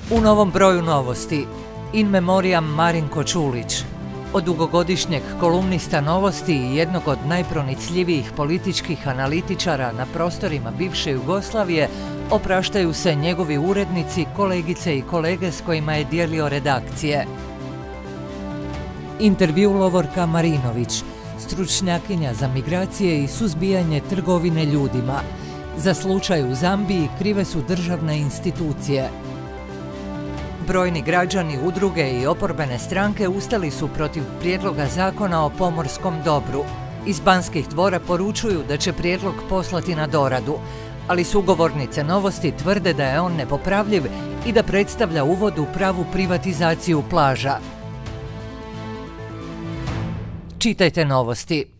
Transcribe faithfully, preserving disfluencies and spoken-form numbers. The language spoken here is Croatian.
U novom broju novosti, in memoriam Marinko Čulić, od dugogodišnjeg kolumnista Novosti i jednog od najpronicljivijih političkih analitičara na prostorima bivše Jugoslavije, opraštaju se njegovi urednici, kolegice i kolege s kojima je dijelio redakcije. Intervju Lovorka Marinović, stručnjakinja za migracije i suzbijanje trgovine ljudima. Za slučaj u Zambiji krive su državne institucije. Brojni građani, udruge i oporbene stranke ustali su protiv prijedloga zakona o pomorskom dobru. Iz Banskih dvora poručuju da će prijedlog poslati na doradu, ali sugovornice Novosti tvrde da je on nepopravljiv i da predstavlja uvod u pravu privatizaciju plaža. Čitajte Novosti.